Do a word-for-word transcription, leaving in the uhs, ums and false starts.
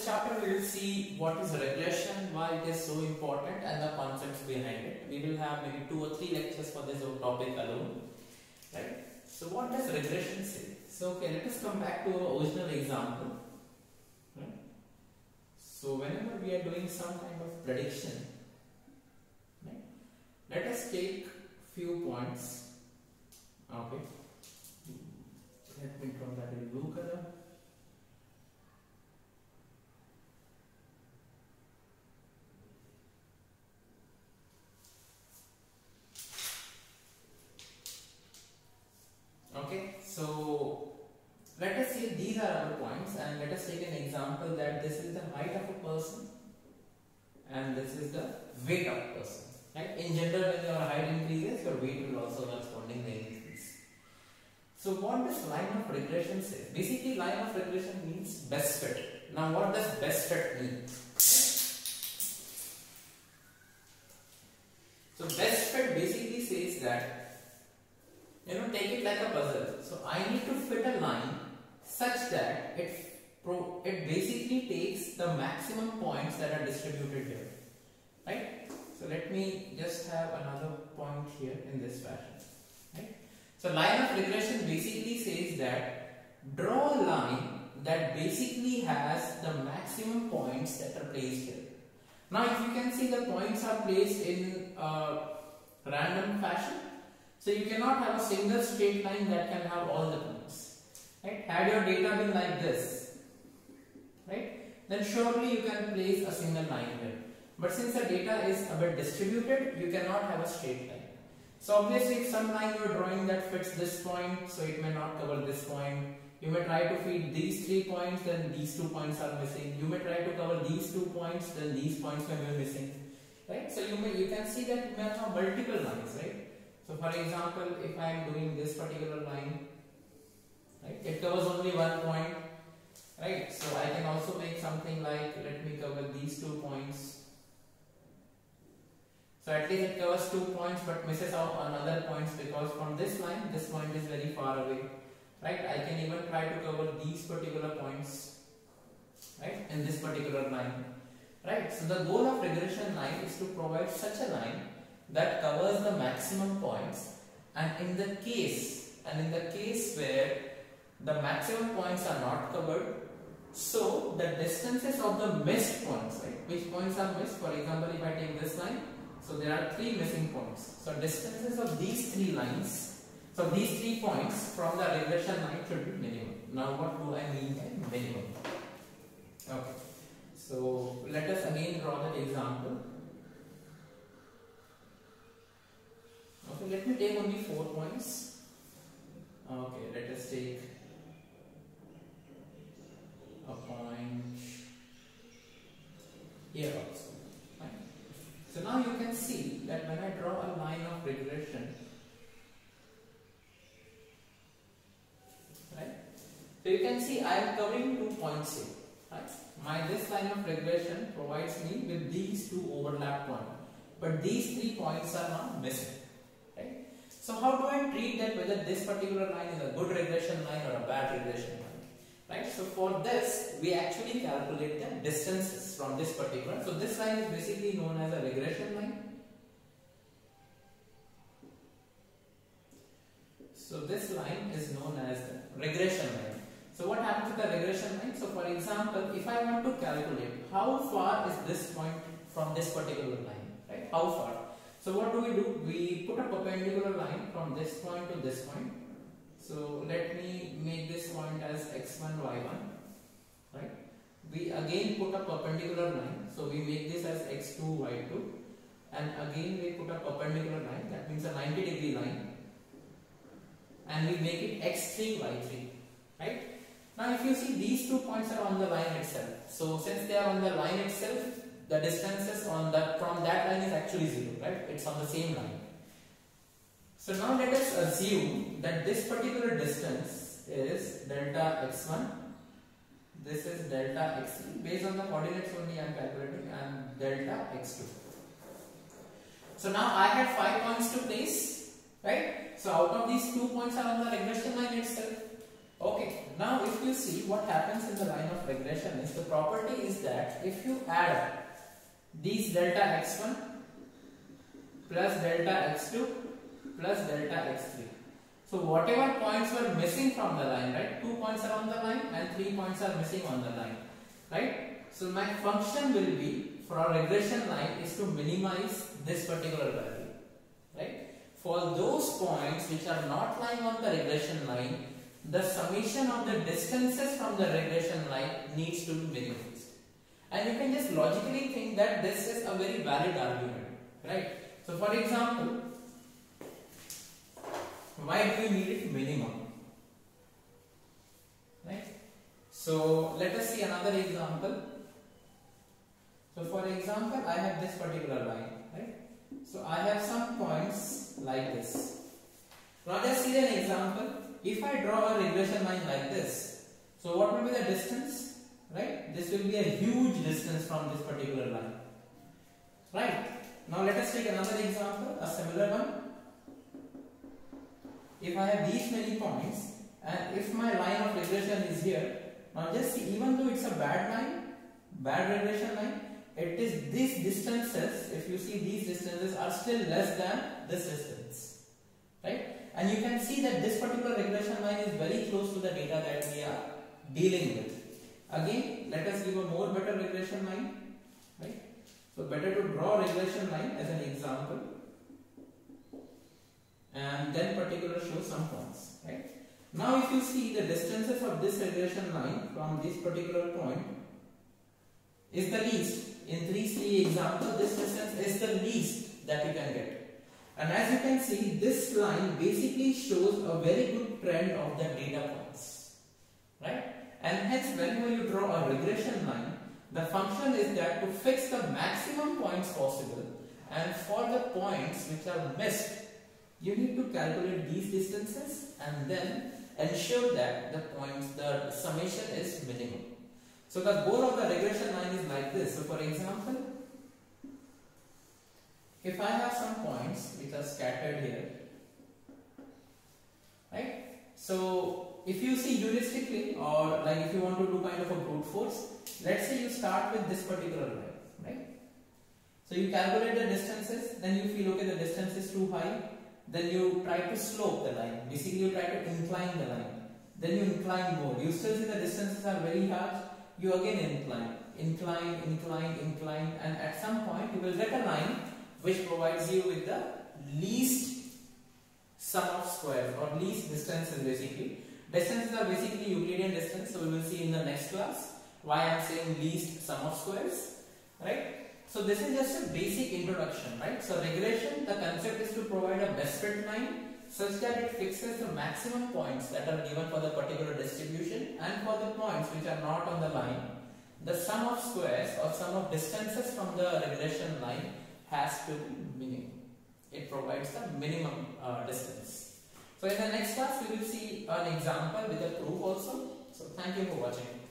chapter we will see what is regression, why it is so important, and the concepts behind it. We will have maybe two or three lectures for this topic alone, right? So what does regression say? So okay, let us come back to our original example. Right? So whenever we are doing some kind of prediction, right, let us take few points. Okay, let me draw that in blue color. Okay, so let us say these are our points, and let us take an example that this is the height of a person and this is the weight of a person. Right? In general, when your height increases, your weight will also correspondingly increase. So what does line of regression say? Basically, line of regression means best fit. Now what does best fit mean? So best fit basically says that, you know, take it like a puzzle. So I need to fit a line such that it pro it basically takes the maximum points that are distributed here, right? So let me just have another point here in this fashion, right? So line of regression basically says that draw a line that basically has the maximum points that are placed here. Now if you can see, the points are placed in a random fashion. So you cannot have a single straight line that can have all the points, right? Had your data been like this, right, then surely you can place a single line here. But since the data is a bit distributed, you cannot have a straight line. So obviously if some line you are drawing that fits this point, so it may not cover this point. You may try to feed these three points, then these two points are missing. You may try to cover these two points, then these points may be missing, right? So you may you can see that you may have multiple lines, right? So for example, if I am doing this particular line, right, it covers only one point, right? So I can also make something like, let me cover these two points. So at least it covers two points but misses out on other points, because from this line, this point is very far away, right? I can even try to cover these particular points, right, in this particular line, right? So the goal of regression line is to provide such a line that covers the maximum points, and in the case and in the case where the maximum points are not covered, so the distances of the missed points, right, which points are missed, for example if I take this line, so there are three missing points, so distances of these three lines, so these three points from the regression line should be minimum. Now what do I mean by minimum? Okay, so let us again draw that example. Okay, let me take only four points. Okay, let us take a point here also. Right? So now you can see that when I draw a line of regression, right? So you can see I am covering two points here. Right? My this line of regression provides me with these two overlap points, but these three points are now missing. So how do I treat that whether this particular line is a good regression line or a bad regression line, right? So for this, we actually calculate the distances from this particular. So this line is basically known as a regression line. So this line is known as the regression line. So what happens with the regression line? So for example, if I want to calculate how far is this point from this particular line, right? How far? So what do we do? We put a perpendicular line from this point to this point. So let me make this point as x one, y one, right? We again put a perpendicular line. So we make this as x two, y two, and again we put a perpendicular line. That means a ninety degree line, and we make it x three, y three, right? Now if you see, these two points are on the line itself. So since they are on the line itself, the distances on that from that line is actually zero, right? It's on the same line. So now let us assume that this particular distance is delta x one, this is delta x three, based on the coordinates only I am calculating, and delta x two. So now I have five points to place, right? So out of these two points are on the regression line itself. Okay, now if you see see what happens in the line of regression is the property is that if you add these delta x one plus delta x two plus delta x three. So whatever points were missing from the line, right? Two points are on the line and three points are missing on the line, right? So my function will be for our regression line is to minimize this particular value, right? For those points which are not lying on the regression line, the summation of the distances from the regression line needs to be minimized. And you can just logically think that this is a very valid argument, right? So for example, why do we need it minimum? Right? So let us see another example. So for example, I have this particular line, right? So I have some points like this. Now just see an example. If I draw a regression line like this, so what will be the distance? Right? This will be a huge distance from this particular line. Right? Now let us take another example, a similar one. If I have these many points and if my line of regression is here, now just see, even though it's a bad line, bad regression line, it is these distances, if you see these distances are still less than this distance, right? And you can see that this particular regression line is very close to the data that we are dealing with. Again, let us give a more better regression line, right? So better to draw regression line as an example and then particular show some points, right? Now if you see the distances of this regression line from this particular point is the least. In three C example, this distance is the least that you can get. And as you can see, this line basically shows a very good trend of the data points, right? And hence whenever you draw a regression line, the function is that to fix the maximum points possible, and for the points which are missed, you need to calculate these distances and then ensure that the points, the summation is minimum. So the goal of the regression line is like this. So for example, if I have some points which are scattered here, right? So if you see heuristically, or like if you want to do kind of a brute force, let's say you start with this particular line, right? So you calculate the distances, then you feel okay the distance is too high, then you try to slope the line. Basically you try to incline the line, then you incline more. You still see the distances are very large, you again incline, incline, incline, incline, and at some point you will get a line which provides you with the least sum of squares or least distances basically. Distances are basically Euclidean distance, so we will see in the next class why I am saying least sum of squares, right? So this is just a basic introduction, right? So regression, the concept is to provide a best fit line such that it fixes the maximum points that are given for the particular distribution, and for the points which are not on the line, the sum of squares or sum of distances from the regression line has to be minimum. It provides the minimum uh, distance. So in the next class we will see an example with a proof also. So thank you for watching.